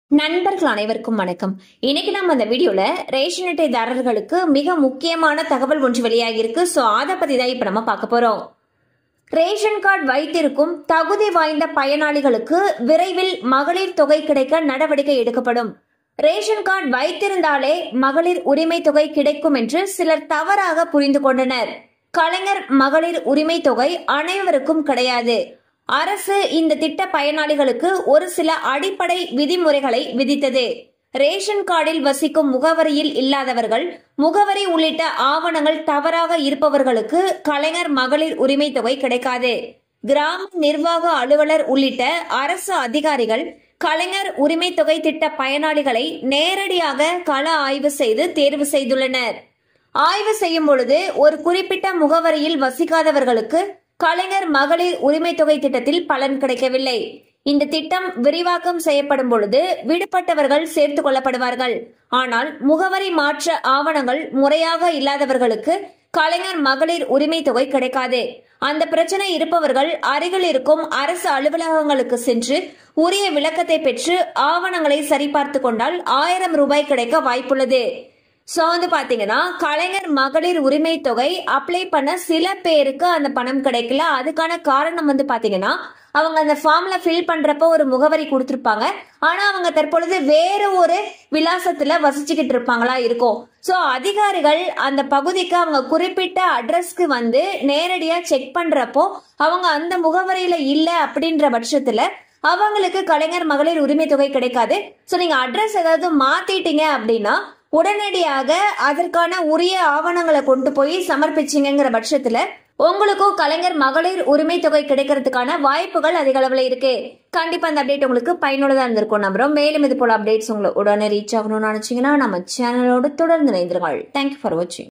நண்பர்கள் அனைவருக்கும் வணக்கம். இன்னைக்கு நம்ம அந்த வீடியோல ரேஷன் அட்டைதாரர்களுக்கு மிக முக்கியமான தகவல் ஒன்று வெளியாகி இருக்கு. சோ அதை பத்தி தான் இப்ப நம்ம பார்க்க போறோம். ரேஷன் கார்டு வைத்திருக்கும் தகுதி வாய்ந்த பயனாளிகளுக்கு விரைவில் மகளிர் தொகை கிடைக்க நடவடிக்கை எடுக்கப்படும். ரேஷன் கார்டு வைத்திருந்தாலே மகளிர் உரிமை தொகை கிடைக்கும் என்று சிலர் தவறாக புரிந்து கொண்டனர். கலைஞர் மகளிர் உரிமை தொகை அனைவருக்கும் கிடையாது. அரசு இந்த திட்ட பயனாளிகளுக்கு ஒரு சில அடிப்படை விதிமுறைகளை விதித்தது. ரேஷன் கார்டில் வசிக்கும் முகவரியில் இல்லாதவர்கள், முகவரி உள்ளிட்ட ஆவணங்கள் தவறாக இருப்பவர்களுக்கு கலைஞர் மகளிர் உரிமை தொகை கிடைக்காது. கிராம நிர்வாக அலுவலர் உள்ளிட்ட அரசு அதிகாரிகள் கலைஞர் உரிமை தொகை திட்ட பயனாளிகளை நேரடியாக கள ஆய்வு செய்து தேர்வு செய்துள்ளனர். ஆய்வு செய்யும் பொழுது ஒரு குறிப்பிட்ட முகவரியில் வசிக்காதவர்களுக்கு கலைஞர் மகளிர் உரிமை தொகை திட்டத்தில் பலன் கிடைக்கவில்லை. இந்த திட்டம் விரிவாக்கம் செய்யப்படும் பொழுது விடுபட்டவர்கள் சேர்த்துக் கொள்ளப்படுவார்கள். ஆனால் முகவரி மாற்ற ஆவணங்கள் முறையாக இல்லாதவர்களுக்கு கலைஞர் மகளிர் உரிமை தொகை கிடைக்காது. அந்த பிரச்சனை இருப்பவர்கள் அருகில் இருக்கும் அரசு அலுவலகங்களுக்கு சென்று உரிய விளக்கத்தை பெற்று ஆவணங்களை சரிபார்த்து கொண்டால் 1000 ரூபாய் கிடைக்க வாய்ப்புள்ளது. சோ பாத்தீங்கன்னா கலைஞர் மகளிர் உரிமை தொகை அப்ளை பண்ண சில பேருக்கு அந்த பணம் கிடைக்கல. அதுக்கான காரணம் பாத்தீங்கன்னா அவங்க அந்த ஃபார்ம்ல ஃபில் பண்றப்ப ஒரு முகவரி கொடுத்திருப்பாங்க. ஆனா அவங்க தற்பொழுது வேற ஒரு விலாசத்துல வசிச்சுக்கிட்டு இருப்பாங்களா இருக்கும். சோ அதிகாரிகள் அந்த பகுதிக்கு அவங்க குறிப்பிட்ட அட்ரஸ்க்கு நேரடியா செக் பண்றப்போ அவங்க அந்த முகவரியில இல்ல அப்படின்ற பட்சத்துல அவங்களுக்கு கலைஞர் மகளிர் உரிமை தொகை கிடைக்காது. சோ நீங்க அட்ரஸ் ஏதாவது மாத்திட்டீங்க அப்படின்னா உடனடியாக அதற்கான உரிய ஆவணங்களை கொண்டு போய் சமர்ப்பிச்சிங்கிற பட்சத்துல உங்களுக்கும் கலைஞர் மகளிர் உரிமை தொகை கிடைக்கிறதுக்கான வாய்ப்புகள் அதிக அளவுல இருக்கு. கண்டிப்பா அந்த அப்டேட் உங்களுக்கு பயனுள்ளதா இருந்திருக்கும் நம்புறோம். மேலும் இது போல அப்டேட்ஸ் உங்களுக்கு உடனே ரீச் ஆகணும்னு நினைச்சீங்கன்னா நம்ம சேனலோடு தொடர்ந்து இணைந்திருங்கள். தேங்க்யூ ஃபார் வாட்சிங்.